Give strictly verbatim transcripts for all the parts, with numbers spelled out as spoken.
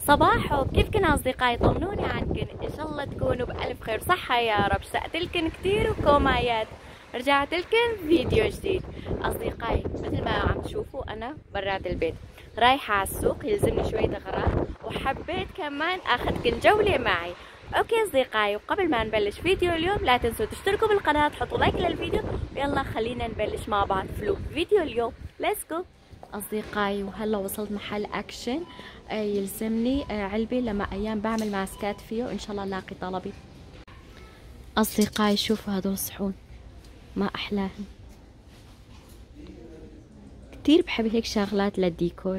صباحو، كيفكن أصدقائي؟ طمنوني عنكن، إن شاء الله تكونوا بألف خير صحة يا رب. اشتقت لكن كتير وكومايات، رجعت لكن فيديو جديد. أصدقائي مثل ما عم تشوفوا أنا برات البيت رايحة على السوق، يلزمني شوية أغراض وحبيت كمان أخذكن جولة معي. اوكي اصدقائي، وقبل ما نبلش فيديو اليوم لا تنسوا تشتركوا بالقناة، تحطوا لايك للفيديو، ويلا خلينا نبلش مع بعض فلو فيديو اليوم. ليتس جو اصدقائي. وهلا وصلت محل اكشن، آه يلزمني آه علبة لما ايام بعمل ماسكات فيه، وان شاء الله لاقي طلبي. اصدقائي شوفوا هدول الصحون ما احلاهم، كتير بحب هيك شغلات للديكور،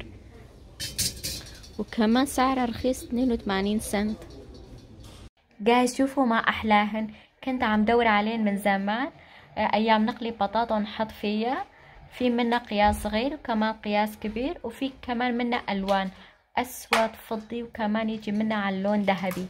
وكمان سعرها رخيص اثنين وثمانين سنت. جايز شوفوا ما احلاهن، كنت عم دور عليهن من زمان، ايام نقلي بطاطا ونحط فيها. في منها قياس صغير وكمان قياس كبير، وفي كمان منها الوان اسود فضي، وكمان يجي منها على اللون ذهبي.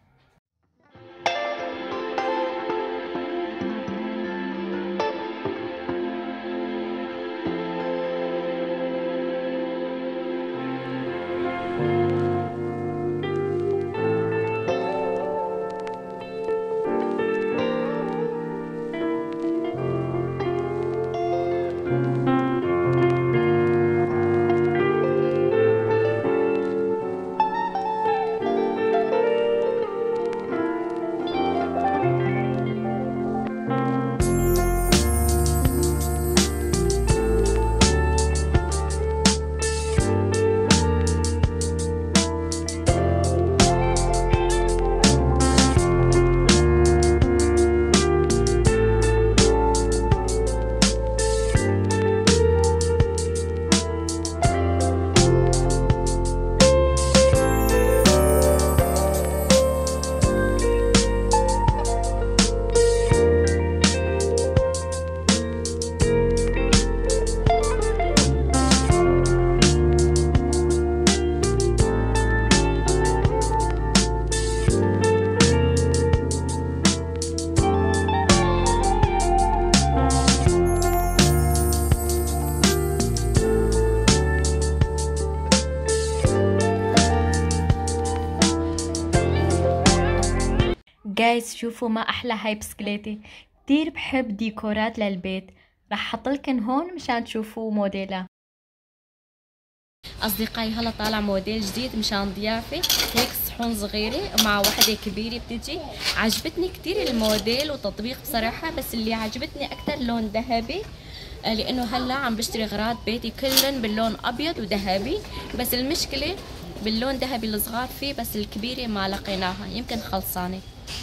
جايز شوفوا ما احلى هاي بسكليتي، كتير بحب ديكورات للبيت، رح احطلكن هون مشان تشوفوا موديلها. اصدقائي هلا طالع موديل جديد مشان ضيافه، هيك صحون صغيره مع وحده كبيره بتجي. عجبتني كتير الموديل وتطبيق بصراحه، بس اللي عجبتني اكتر لون ذهبي، لانه هلا عم بشتري اغراض بيتي كلن باللون ابيض وذهبي، بس المشكله باللون ذهبي الصغار فيه، بس الكبيره ما لقيناها، يمكن خلصانه.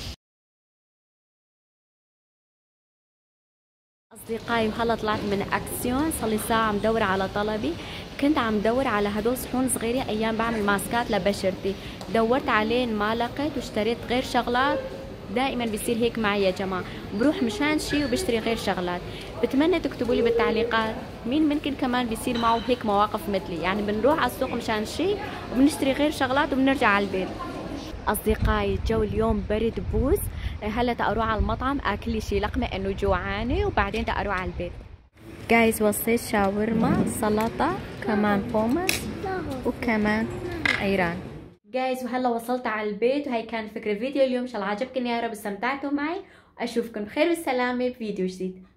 اصدقائي وهلا طلعت من اكسيون، صار لي ساعه عم دور على طلبي. كنت عم دور على هدول صحون صغيره ايام بعمل ماسكات لبشرتي، دورت عليهم ما لقيت، واشتريت غير شغلات. دائما بيصير هيك معي يا جماعه، بروح مشان شي وبشتري غير شغلات. بتمنى تكتبوا لي بالتعليقات مين ممكن كمان بيصير معه هيك مواقف مثلي، يعني بنروح على السوق مشان شي وبنشتري غير شغلات وبنرجع على البيت. اصدقائي الجو اليوم برد بوز، هلا تقروح على المطعم اكل لي شي لقمه انه جوعانه، وبعدين تقروح على البيت. جايز وصيت شاورما، سلطه، كمان بومس، وكمان ايران. جايز وهلا وصلت على البيت، وهي كان فكره فيديو اليوم. ان شاء الله عجبكم يا رب، استمتعتوا معي، اشوفكم بخير والسلامه بفيديو جديد.